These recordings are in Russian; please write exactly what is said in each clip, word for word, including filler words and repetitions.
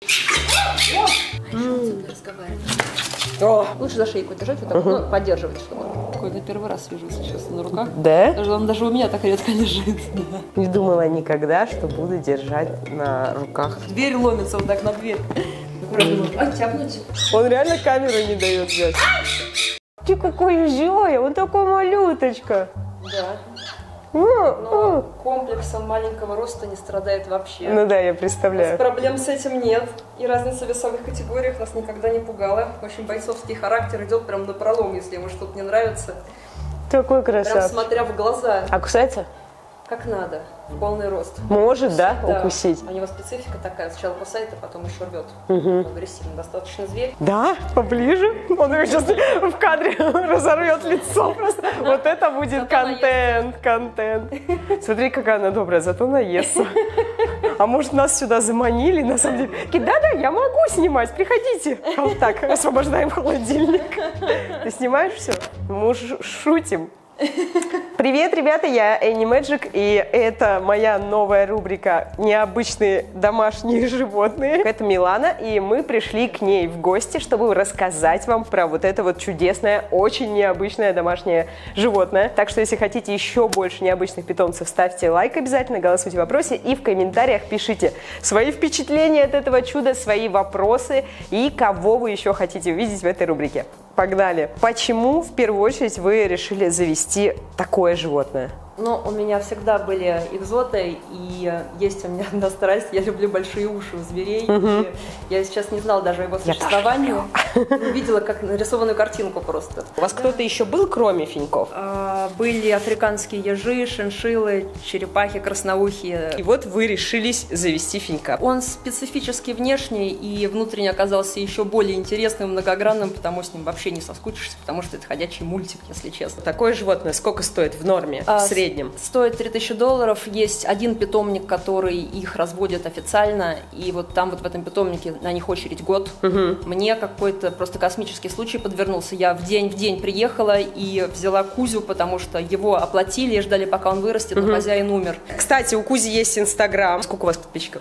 О! Лучше за шейку держать, вот так, угу. Ну, поддерживать, чтобы. Какой-то первый раз вижу сейчас на руках. Да? Даже, он даже у меня так редко лежит. Да. Не думала никогда, что буду держать на руках. Дверь ломится вот так на дверь. А, тяпнуть. Он реально камеру не дает взять. Ты какой Зоя, он такой малюточка. Да. Но комплексом маленького роста не страдает вообще. Ну да, я представляю. У нас проблем с этим нет. И разница в весовых категориях нас никогда не пугала. В общем, бойцовский характер идет прям напролом, если ему что-то не нравится. Такой красавчик. Прям смотря в глаза. А кусается? Как надо, в полный рост. Может, да, да, укусить? У него специфика такая, сначала кусает, а потом еще рвет. Угу. Он агрессивный достаточно зверь. Да, поближе. Он его сейчас в кадре разорвет лицо просто. Вот это будет контент, контент. Смотри, какая она добрая, зато наестся. А может, нас сюда заманили, на самом деле. Да-да, я могу снимать, приходите. Вот так, освобождаем холодильник. Ты снимаешь все? Мы шутим. Привет, ребята, я Энни Мэджик, и это моя новая рубрика «Необычные домашние животные». Это Милана, и мы пришли к ней в гости, чтобы рассказать вам про вот это вот чудесное, очень необычное домашнее животное. Так что, если хотите еще больше необычных питомцев, ставьте лайк обязательно, голосуйте в вопросе и в комментариях пишите свои впечатления от этого чуда, свои вопросы и кого вы еще хотите увидеть в этой рубрике. Погнали! Почему в первую очередь вы решили завести такое животное? Ну, у меня всегда были экзоты, и есть у меня одна страсть, я люблю большие уши у зверей. Угу. Я сейчас не знала даже о его существовании, увидела как нарисованную картинку просто. У вас да. кто-то еще был, кроме финьков? А, были африканские ежи, шиншиллы, черепахи, красноухие. И вот вы решились завести финька. Он специфически внешний и внутренне оказался еще более интересным, многогранным, потому что с ним вообще не соскучишься, потому что это ходячий мультик, если честно. Такое животное сколько стоит в норме, а, в среднем? Стоит три тысячи долларов. Есть один питомник, который их разводит официально, и вот там вот в этом питомнике на них очередь год. Угу. Мне какой-то просто космический случай подвернулся. Я в день в день приехала и взяла Кузю, потому что его оплатили и ждали, пока он вырастет, угу. но хозяин умер. Кстати, у Кузи есть Инстаграм. Сколько у вас подписчиков?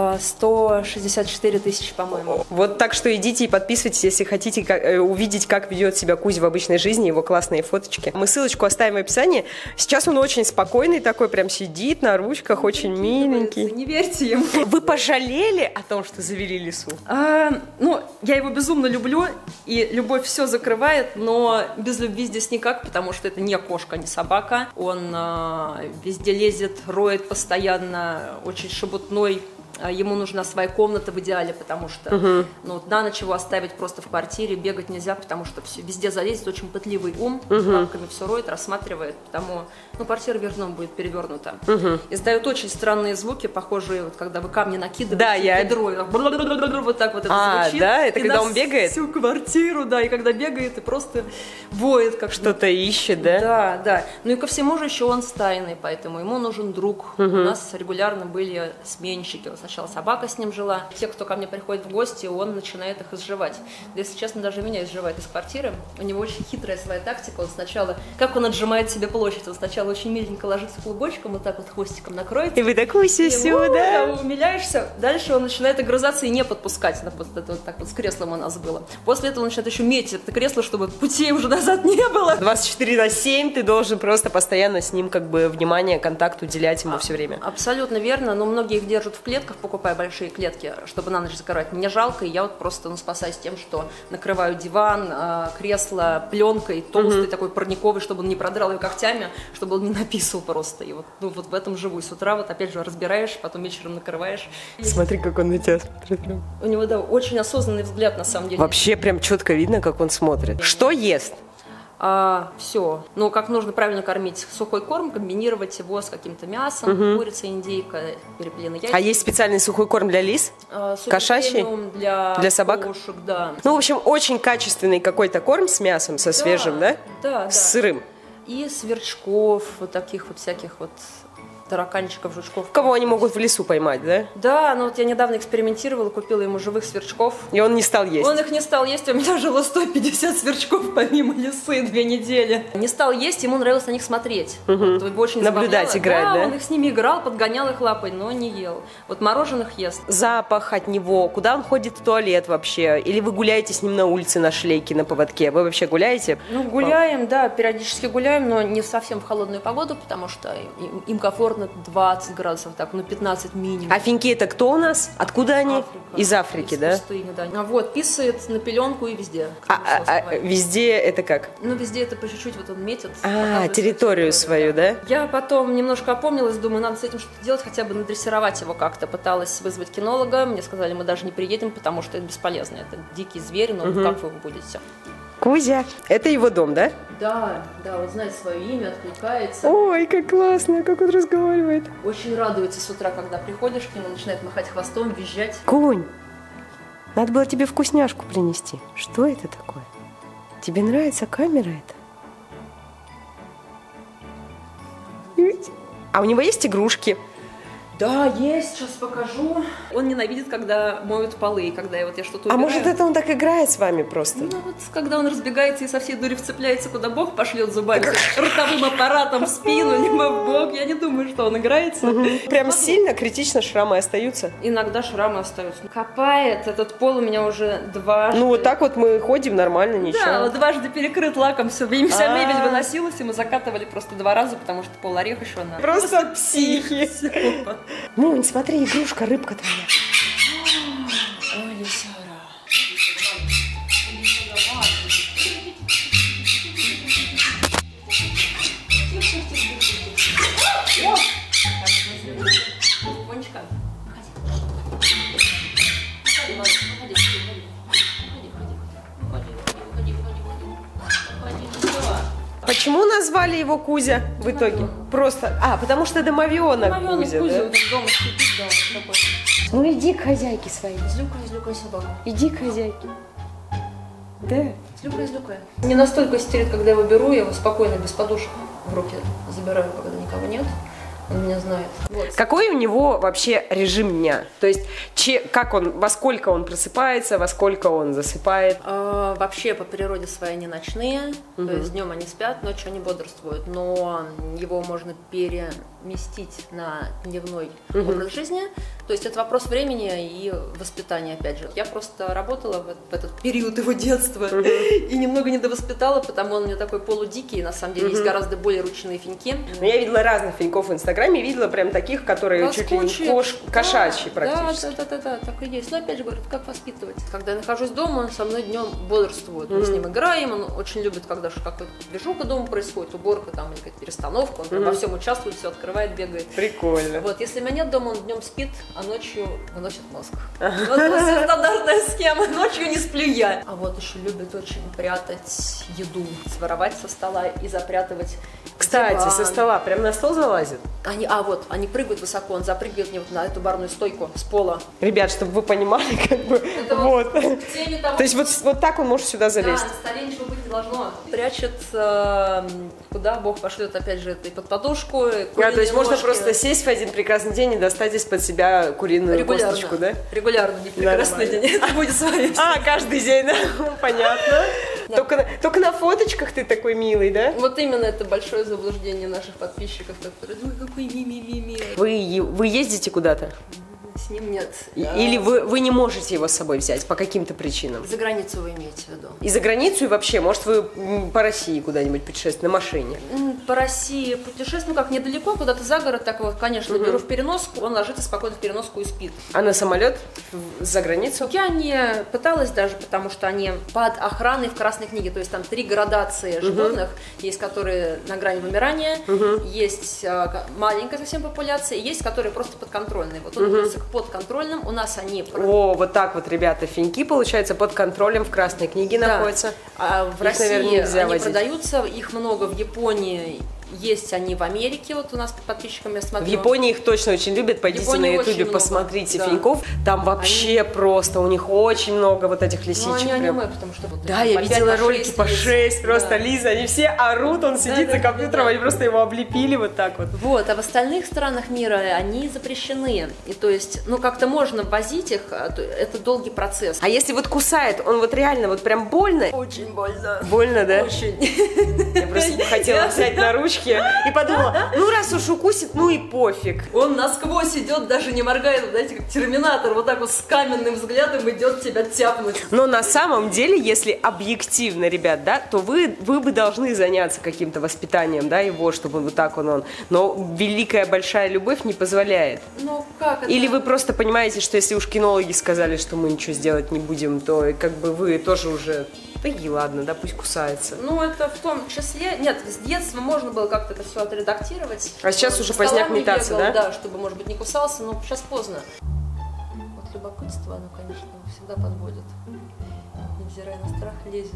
сто шестьдесят четыре тысячи, по-моему. Вот так что идите и подписывайтесь, если хотите как, э, увидеть, как ведет себя Кузя в обычной жизни, его классные фоточки. Мы ссылочку оставим в описании. Сейчас он очень спокойный такой, прям сидит на ручках, очень миленький. Не верьте ему. Вы пожалели о том, что завели лису? А, ну, я его безумно люблю, и любовь все закрывает, но без любви здесь никак, потому что это не кошка, не собака. Он а, везде лезет, роет постоянно, очень шебутной. Ему нужна своя комната в идеале, потому что uh-huh. ну, на ночь его оставить просто в квартире, бегать нельзя, потому что все, везде залезет, очень пытливый ум, uh-huh. лапками все роет, рассматривает, потому ну, квартира вверх дном будет перевернута. Uh-huh. Издает очень странные звуки, похожие, вот, когда вы камни накидываете, да, я... ведро, вот так вот это а, звучит. Да? Это и когда он бегает? Всю квартиру, да, и когда бегает, и просто воет. Как что-то ищет, да? Да, да. Ну и ко всему же еще он стайный, поэтому ему нужен друг. Uh-huh. У нас регулярно были сменщики. Сначала собака с ним жила. Те, кто ко мне приходит в гости, он начинает их изживать. Да, если честно, даже меня изживает из квартиры. У него очень хитрая своя тактика. Он сначала, как он отжимает себе площадь, он сначала очень миленько ложится клубочком, вот так вот хвостиком накроет. И вы такой сюсю, да? Умиляешься. Дальше он начинает огрызаться и не подпускать. Вот это вот так вот с креслом у нас было. После этого он начинает еще метить это кресло, чтобы путей уже назад не было. двадцать четыре на семь ты должен просто постоянно с ним как бы внимание, контакт уделять ему а, все время. Абсолютно верно, но многие их держат в клетках, покупая большие клетки, чтобы на ночь закрывать. Мне жалко, и я вот просто ну, спасаюсь тем, что накрываю диван, э, кресло пленкой, толстый, угу. такой парниковый, чтобы он не продрал ее когтями, чтобы он не написал просто. И вот, ну, вот в этом живу. С утра вот опять же разбираешь, потом вечером накрываешь. Смотри, как он на тебя смотрит. У него, да, очень осознанный взгляд, на самом деле. Вообще прям четко видно, как он смотрит. Что ест? А, все. Ну, как нужно правильно кормить сухой корм, комбинировать его с каким-то мясом, угу. курица, индейка, перепелиные яйца. А есть специальный сухой корм для лис? А, кошачий? Для, для собак? Кошек, да. Ну, в общем, очень качественный какой-то корм с мясом, со свежим, да? Да, да. С сырым. И сверчков, вот таких вот всяких вот тараканчиков, жучков. Кого они могут в лесу поймать, да? Да, ну вот я недавно экспериментировала, купила ему живых сверчков. И он не стал есть? Он их не стал есть, у меня жило сто пятьдесят сверчков помимо лисы две недели. Не стал есть, ему нравилось на них смотреть. Угу. Вот, очень наблюдать, играть, да? Да, он их с ними играл, подгонял их лапой, но не ел. Вот мороженых ест. Запах от него, куда он ходит в туалет вообще? Или вы гуляете с ним на улице на шлейке, на поводке? Вы вообще гуляете? Ну, гуляем, да, периодически гуляем, но не совсем в холодную погоду, потому что им, им комфортно двадцать градусов, так, ну пятнадцать минимум. А финки это кто у нас? Откуда они? Африка. Из Африки, Из да? пустыни, да. А вот, писает на пеленку и везде. А, а, а везде это как? Ну, везде это по чуть-чуть, вот он метит. А, территорию свою, да? да? Я потом немножко опомнилась, думаю, надо с этим что-то делать, хотя бы надрессировать его как-то. Пыталась вызвать кинолога, мне сказали, мы даже не приедем, потому что это бесполезно. Это дикий зверь, но угу. как вы его будете? Кузя, это его дом, да? Да, да, он знает свое имя, откликается. Ой, как классно, как он разговаривает. Очень радуется с утра, когда приходишь к нему, начинает махать хвостом, визжать. Кунь, надо было тебе вкусняшку принести. Что это такое? Тебе нравится камера эта? А у него есть игрушки? Да, есть, сейчас покажу. Он ненавидит, когда моют полы, когда я вот я что-то убираю. А может, это он так играет с вами просто? Ну вот, когда он разбегается и со всей дури вцепляется, куда Бог пошлет зубами, ротовым аппаратом в спину, либо в бок, я не думаю, что он играется. Прям сильно, критично шрамы остаются? Иногда шрамы остаются. Копает, этот пол у меня уже дважды. Ну вот так вот мы ходим нормально, ничего. Да, вот дважды перекрыт лаком, все, вся мебель выносилась, и мы закатывали просто два раза, потому что пол орех еще надо. Просто психи. Мунь, смотри, игрушка, рыбка твоя. Ой, Лисяра. Пончика, Почему назвали его Кузя в итоге? Просто, а, потому что домовенок, домовенок Кузя, Кузя, да? вот дома сидит, да, вот такой. Ну иди к хозяйке своей. Злюкай, злюкай собаку. Иди к хозяйке. Да. Злюкай, злюкай. Не настолько истерит, когда я его беру, я его спокойно, без подушек в руки забираю, когда никого нет. Он меня знает. Вот. Какой у него вообще режим дня? То есть, че, как он, во сколько он просыпается, во сколько он засыпает? А, вообще по природе свои они ночные, угу. То есть днем они спят, ночью они бодрствуют, но его можно переместить на дневной угу. образ жизни. То есть это вопрос времени и воспитания, опять же. Я просто работала в, в этот период его детства угу. и немного недовоспитала, потому он у меня такой полудикий, на самом деле угу. есть гораздо более ручные финки. Но я видела разных финьков в Инстаграме, видела прям таких, которые Раскучие. чуть ли не кош... да, кошачьи практически. Да, да, да, да, да, так и есть. Но опять же говорят, как воспитывать. Когда я нахожусь дома, он со мной днем бодрствует. Мы mm-hmm. с ним играем, он очень любит, когда какая-то движуха дома происходит, уборка там или какая-то перестановка, он mm-hmm. во всем участвует, все открывает, бегает. Прикольно. Вот, если меня нет дома, он днем спит, а ночью выносит мозг. Вот это стандартная схема, ночью не сплю я. А вот еще любит очень прятать еду, своровать со стола и запрятывать. Кстати, со стола прям на стол залазит? Они, а вот, они прыгают высоко, он запрыгивает мне вот на эту барную стойку с пола. Ребят, чтобы вы понимали, как бы, это вот. вот. Того, то есть вот, вот так он может сюда залезть? Да, на столе ничего быть не должно. Прячет, э, куда Бог пошлет, опять же, это и под подушку, и а, то есть можно ножки. просто сесть в один прекрасный день и достать из-под себя куриную регулярно, косточку, да? Регулярно, не прекрасный день, это будет с вами. А, каждый день, да? Понятно. Да. Только, только на фоточках ты такой милый, да? Вот именно это большое заблуждение наших подписчиков, которые, ой, какой ми-ми-ми-ми. Вы, вы ездите куда-то? С ним нет. Или вы, вы не можете его с собой взять по каким-то причинам? За границу вы имеете в виду? И за границу, и вообще, может, вы по России куда-нибудь путешествуете на машине? По России путешествую, ну как, недалеко, куда-то за город, так вот, конечно, угу. беру в переноску, он ложится спокойно в переноску и спит. А на самолет за границу? Я не пыталась даже, потому что они под охраной в Красной книге, то есть там три градации животных, угу. есть, которые на грани вымирания, угу. есть а, маленькая совсем популяция, и есть, которые просто подконтрольные. Вот он угу. относится к подконтрольным, у нас они... О, вот так вот, ребята, финьки, получается, под контролем в Красной книге да. находятся. А в их, России, наверное, нельзя они возить. Продаются, их много в Японии есть они в Америке, вот у нас по подписчикам я смотрю. В Японии их точно очень любят, пойдите на ютубе, посмотрите да. феньков, там вообще они... просто, у них очень много вот этих лисичек. Ну, они аниме, потому что вот да, я видела ролики по шесть, просто да. Лиза, они все орут, он сидит да, за да, компьютером, да, да. они просто его облепили вот так вот. Вот, а в остальных странах мира они запрещены, и то есть, ну как-то можно возить их, это долгий процесс. А если вот кусает, он вот реально вот прям больно? Очень больно. Больно, да? Очень. Я просто хотела взять на ручки и подумала, ну раз уж укусит, ну и пофиг. Он насквозь идет, даже не моргает, знаете, как терминатор, вот так вот с каменным взглядом идет тебя тяпнуть. Но на самом деле, если объективно, ребят, да, то вы, вы бы должны заняться каким-то воспитанием, да, его, чтобы вот так он, он. Но великая большая любовь не позволяет. Ну как это? Или вы просто понимаете, что если уж кинологи сказали, что мы ничего сделать не будем, то как бы вы тоже уже... Да и ладно, да, пусть кусается. Ну, это в том числе... Нет, с детства можно было как-то это все отредактировать. А сейчас уже поздняк метаться, да? Да, чтобы, может быть, не кусался, но сейчас поздно. Вот любопытство, оно, конечно, всегда подводит. Невзирая на страх, лезет.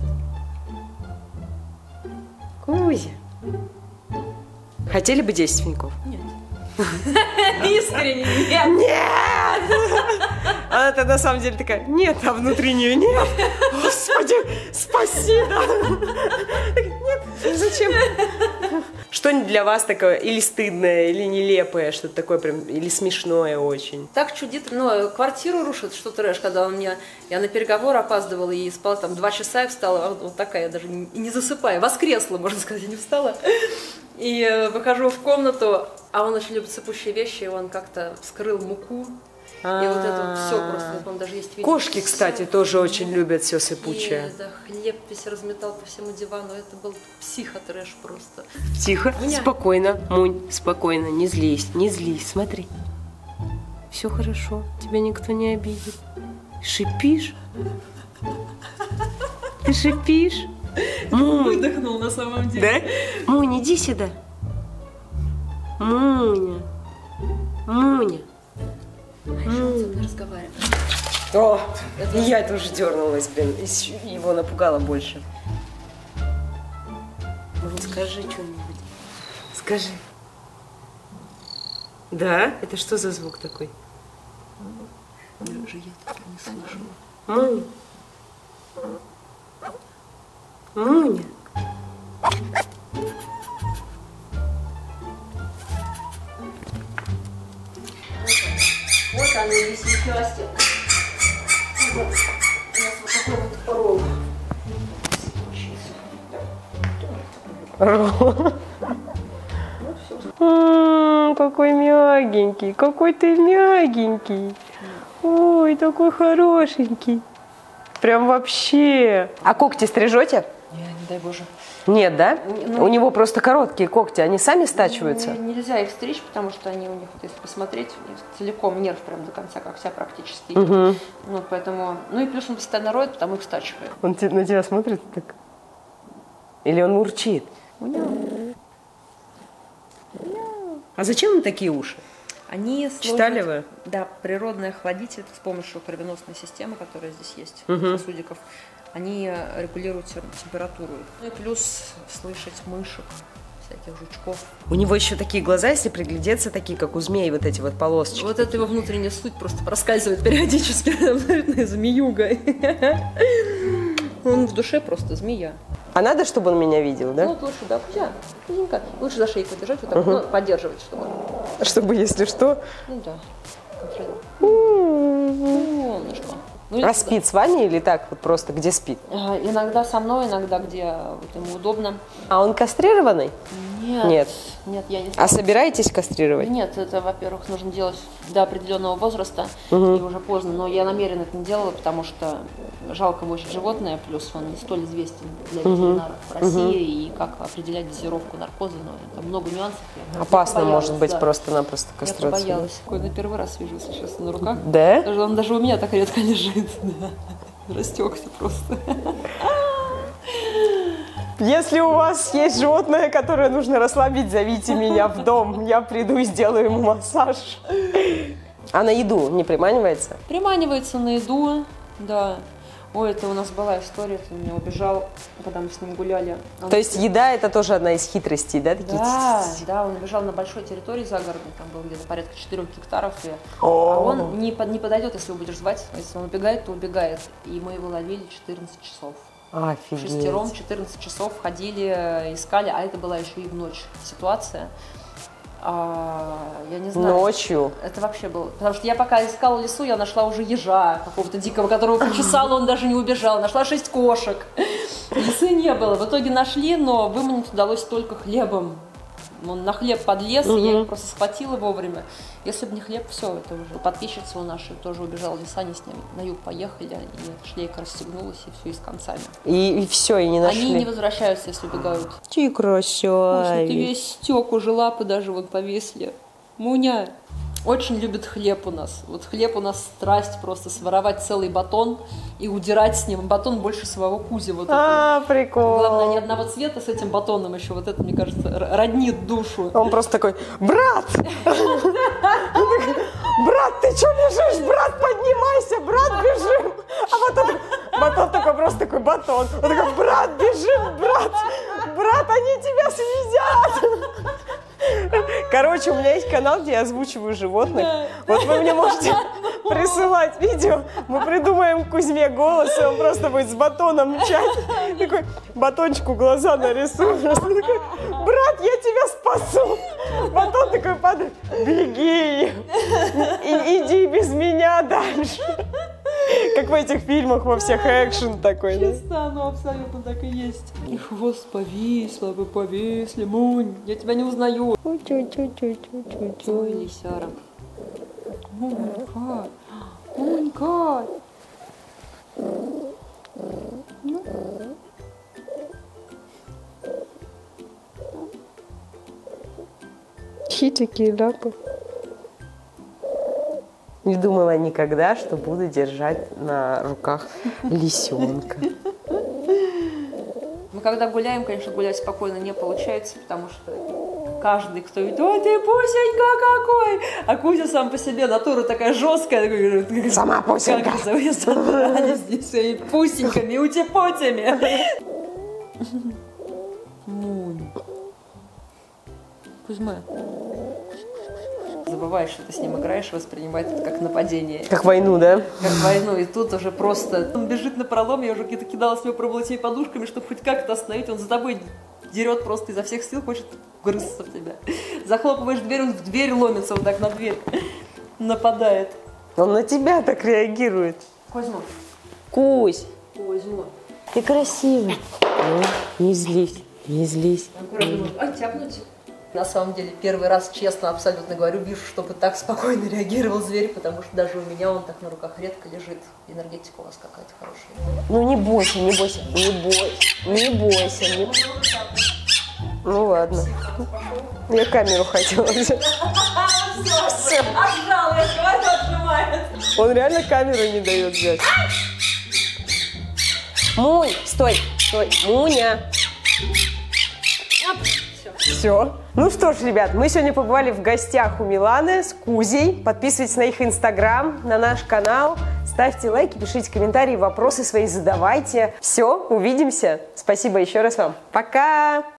Кузя. Хотели бы десять феньков? Нет. Искренне нет. Нет! Она-то на самом деле такая, нет, а внутреннюю нет. Господи, спаси, да. Нет, зачем? Что-нибудь для вас такое или стыдное, или нелепое, что-то такое прям, или смешное очень? Так чудит, ну, квартиру рушит, что трэш, когда он мне, я на переговор опаздывала и спала там два часа и встала, вот такая, даже не, не засыпая, воскресла, можно сказать, не встала. И э, выхожу в комнату, а он очень любит сыпучие вещи, и он как-то вскрыл муку. И вот это вот все просто, он даже есть видео. Кошки, кстати, тоже очень любят все сыпучее. И да, хлеб весь разметал по всему дивану, это был психотрэш просто. Тихо, Меня... спокойно, Мунь, спокойно, не злись, не злись, смотри. Все хорошо, тебя никто не обидит. Шипишь? Ты шипишь? Мунь. Выдохнул на самом деле. Да? Мунь, иди сюда. Муня. Муня. А еще он со мной разговаривает. О, это... я тоже дернулась, блин. Его напугало больше. Мунь, скажи что-нибудь. Скажи. Да? Это что за звук такой? Даже я так не слышала. Мунь. Муня. Вот оно, есть несчастье. Вот. У нас вот такой вот ролл. Ролл. М-м, какой мягенький, какой ты мягенький. Ой, такой хорошенький. Прям вообще. А когти стрижете? Не, не дай боже. Нет, да? Ну, у него просто короткие когти, они сами стачиваются? Нельзя их стричь, потому что они у них, если посмотреть, у них целиком нерв прям до конца, как вся практически. Угу. Ну, поэтому, ну и плюс он постоянно роет, потому их стачивает. Он на тебя смотрит так? Или он урчит? А зачем им такие уши? Они читали вы? Да, природный охладитель с помощью кровеносной системы, которая здесь есть, угу. сосудиков. Они регулируют температуру. Ну и плюс слышать мышек, всяких жучков. У него еще такие глаза, если приглядеться, такие, как у змей, вот эти вот полосочки. Вот это его внутренняя суть просто проскальзывает периодически, абсолютно змеюга. Он в душе просто змея. А надо, чтобы он меня видел, да? Ну, лучше, да, Кузя, Кузенька. Лучше за шейку держать, вот так, угу. ну, поддерживать, чтобы. Чтобы, если что. Ну да, контролировать. Солнышко. Ну, а спит с Ваней или так вот просто, где спит? Иногда со мной, иногда где вот ему удобно. А он кастрированный? Нет. Нет. Нет, я не знаю. А собираетесь кастрировать? Нет, это, во-первых, нужно делать до определенного возраста, угу. и уже поздно. Но я намеренно это не делала, потому что жалко очень животное, плюс он не столь известен для ветеринаров в России, угу. и как определять дозировку наркоза, но там много нюансов. Я опасно боялась, может быть да. просто-напросто кастрация. Я боялась. Какой-то первый раз вижу, если честно, на руках. Да? Даже, он даже у меня так редко лежит. Да. Растекся просто. Если у вас есть животное, которое нужно расслабить, зовите меня в дом. Я приду и сделаю ему массаж. А на еду не приманивается? Приманивается на еду, да. Ой, это у нас была история, он меня убежал, когда мы с ним гуляли. Он То есть еда это тоже одна из хитростей, да? Такие? Да, да, он убежал на большой территории загородной, там было где-то порядка четырёх гектаров, и... а О. он не, под, не подойдет, если его будешь звать, если он убегает, то убегает. И мы его ловили четырнадцать часов. Офигеть. Шестером четырнадцать часов ходили, искали, а это была еще и в ночь ситуация. А, я не знаю. Ночью? Это вообще было. Потому что я пока искала лесу, я нашла уже ежа какого-то дикого, которого почесала, он даже не убежал. Нашла шесть кошек. Лисы не было. В итоге нашли, но выманить удалось только хлебом. Он на хлеб подлез, угу. и я его просто схватила вовремя. Если бы не хлеб, все, это уже подписчица у нашей тоже убежала в леса, они с ними на юг поехали, и шлейка расстегнулась, и все, и с концами. И, и все, и не нашли? Они не возвращаются, если убегают. Ты красавец. Ты весь стек, уже лапы даже вот повесли. Муня очень любит хлеб у нас. Вот хлеб у нас страсть просто своровать целый батон и удирать с ним. Батон больше своего Кузи. Вот а, это. Прикол. Главное, они одного цвета с этим батоном еще. Вот это, мне кажется, роднит душу. Он просто такой: брат! Брат, ты что лежишь? Брат, поднимайся! Брат, бежим! А батон, батон такой, просто такой батон. Он такой: брат, бежим! Брат! Брат, они тебя съедят! Короче, у меня есть канал, где я озвучиваю животных. Да. Вот вы мне можете присылать видео. Мы придумаем Кузьме голос, и он просто будет с батоном мчать. Такой батончику глаза нарисует. Просто такой: брат, я тебя спасу. Батон такой падает: беги. И, иди без меня дальше. Как в этих фильмах во всех экшен такой. Чисто, да? Оно абсолютно так и есть. Хвост повисла, вы повисли, Мунь, я тебя не узнаю. Ой, лисяра. Мунька, Мунька. Хитики, лапы. Не думала никогда, что буду держать на руках лисенка. Мы когда гуляем, конечно, гулять спокойно не получается, потому что каждый, кто видит: о, ты пусенька какой! А Кузя сам по себе натура такая жесткая. Такой, сама пусенька! Как же вы собрались здесь своими пусеньками, утепотями? Мунь. Кузьма. Забываешь, что ты с ним играешь, и воспринимает это как нападение. Как войну, да? Как войну. И тут уже просто... Он бежит напролом, я уже где-то кидалась, мне пробовала этими подушками, чтобы хоть как-то остановить. Он за тобой дерет просто изо всех сил, хочет вгрызться в тебя. Захлопываешь дверь, он в дверь ломится вот так на дверь. Нападает. Он на тебя так реагирует. Кузьма. Кузь. Кузьма. Ты красивый. Ну, не злись, не злись. Ай, тяпнуть. На самом деле, первый раз, честно, абсолютно говорю, вижу, чтобы так спокойно реагировал зверь, потому что даже у меня он так на руках редко лежит. Энергетика у вас какая-то хорошая. Ну не бойся, не бойся, не бойся, не бойся. Не... Ну ладно. Я камеру хотела взять. Все. Отжал, я говорю, отжимает. Он реально камеру не дает взять. Мунь, стой, стой, Муня. Все. Ну что ж, ребят, мы сегодня побывали в гостях у Миланы с Кузей. Подписывайтесь на их инстаграм, на наш канал. Ставьте лайки, пишите комментарии, вопросы свои задавайте. Все, увидимся. Спасибо еще раз вам. Пока!